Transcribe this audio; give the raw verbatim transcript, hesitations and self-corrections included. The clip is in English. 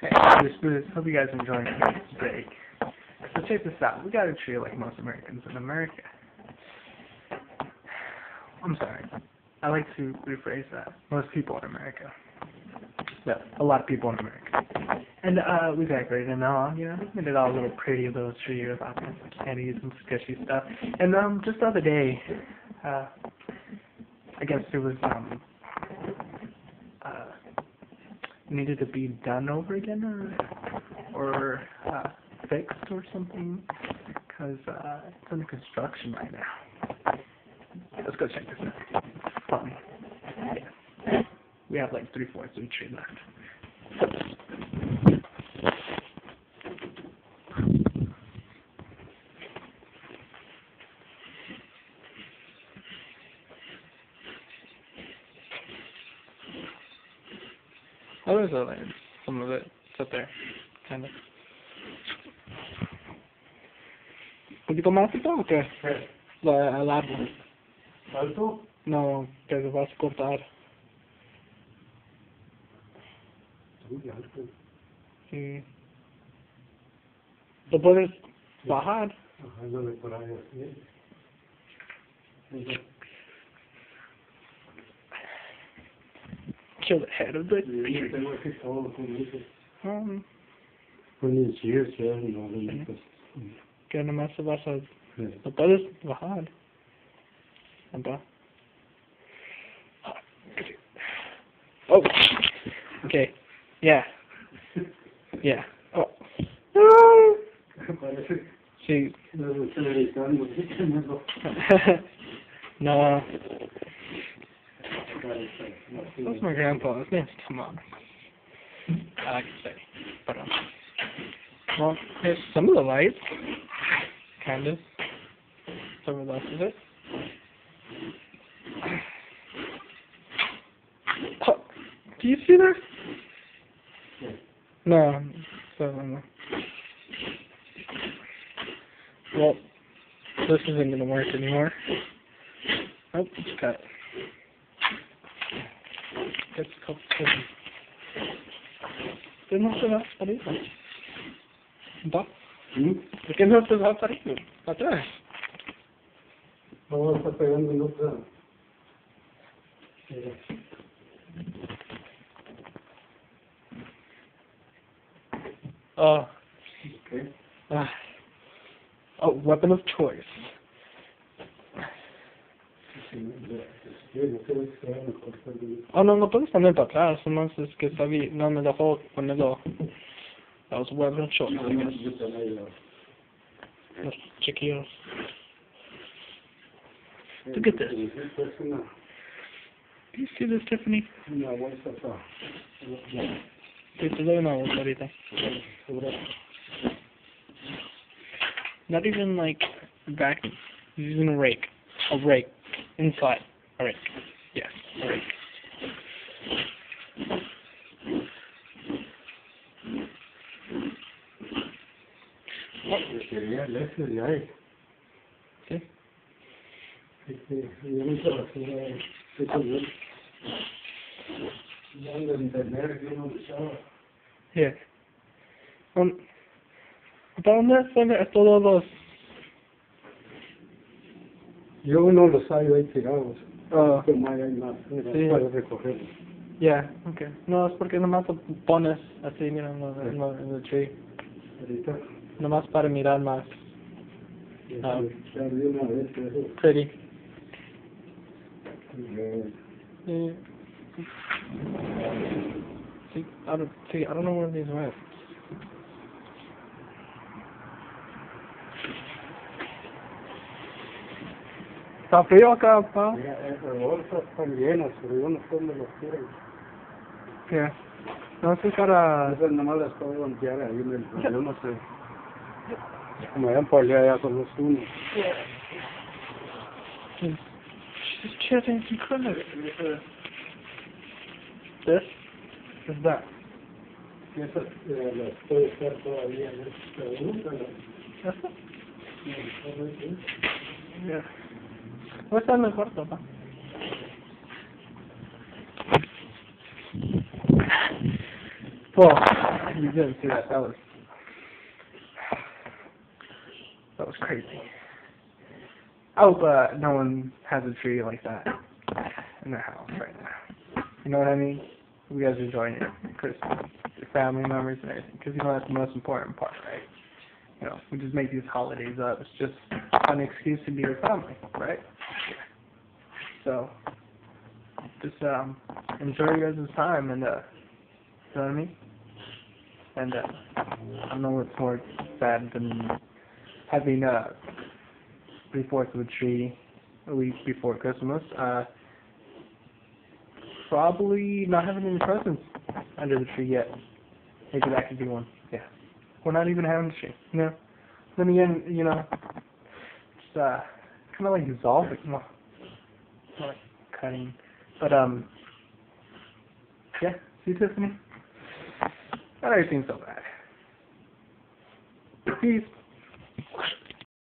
Hey, this, this, hope you guys are enjoying this break. So check this out. We gotta treat it like most Americans in America. I'm sorry. I like to rephrase that. Most people in America. Yeah, a lot of people in America. And uh, we decorated and all, you know, made it all a little pretty, a little tree with all kinds of candies and squishy stuff. And um, just the other day, uh, I guess it was um, uh, needed to be done over again, or or uh, fixed or something, because uh, it's under construction right now. Let's go check this out. It's fun. Yeah. We have like three fourths of the tree left. Oh, there's a like, some of it. It's up there, kind of. ¿Un poquito más alto o qué? ¿Qué? La, el árbol. ¿Alto? No, que se vas a cortar. Muy alto. Sí. ¿Lo puedes bajar? Bajándole por ahí así. Sí. Kill the head of the Yo tree. tengo aquí todo con eso. Um, Pues ni si es que no le metes. que nomás se vas a... Sí. Lo puedes bajar. Anda. Oh. Okay. Yeah. Yeah. Oh. Parece Sí. que los americanos dicen eso. No. That's my grandpa. His name's Tom. I like to say. But, um, well, here's some of the lights. Kind of. Some of the rest of it. Oh, do you see that? Yeah. No. So, um, well, this isn't going to work anymore. Oh, it's cut. It's called ¿Qué no se va a salir? ¿Va? ¿Por qué no se va a salir? Atrás. Vamos a estar pegando en otra. Eh, Oh. ¿Qué? Uh, oh, weapon of choice. Sí, yo creo que sea mejor salir. Oh, no, no puedes poner para atrás. Nomás es que sabía, no me dejó ponerlo. That was weapon of choice, I guess. Yo también lo- Los chiquillos. Look at this. Es una, Do you see this, Tiffany? una bolsa para Sí, te doy una bolsa ahorita. Not even like vacuum. He's using a rake. A rake. Inside. A rake. Yes, a rake. quería el ese de ahí. Sí. Este, yo me trabajé estoy con él. Ya en el internet yo no usaba. Yeah. Um, ¿Para dónde están todos los...? Yo no los hay ahí tirados. Oh, Como hay más, mira, Sí. para recoger. yeah, okay. No, es porque nomás lo pones así, mira, en, lo- en, lo- en el tree. Ahorita, Nomás para mirar más Ah. ya de una vez eso. pretty. Eh, Yeah. See, I don't, see, I don't know where these went. ¿Está frío acá, pa? Mira, esas bolsas están llenas, pero yo no sé dónde las tiran. Yeah. No sé para... Esas nomás las puedo limpiar ahí en el... Yo no sé. Como vayan por allá con los unos. This chair thing's incredible. This? Is that? Y esas eh, las puede estar todavía en el segundo. That's it? Yeah. ¿Cómo está mejor, papá? Well, you didn't see that. That was that was crazy. I hope uh, no one has a tree like that in their house right now. You know what I mean? You guys are enjoying your Christmas, your family members and everything, because you know that's the most important part, right? You know, we just make these holidays up. It's just an excuse to be with family, right? So, just um, enjoy your guys' time, and uh, you know what I mean? And uh, I don't know what's more sad than having uh, three-fourths of a tree a week before Christmas. Uh, probably not having any presents under the tree yet. Maybe that could be one. Yeah. We're not even having a tree, you know? Then again, you know, it's uh, kind of like dissolving, well, more like cutting. But, um, yeah, see, Tiffany? Not everything's so bad. Peace.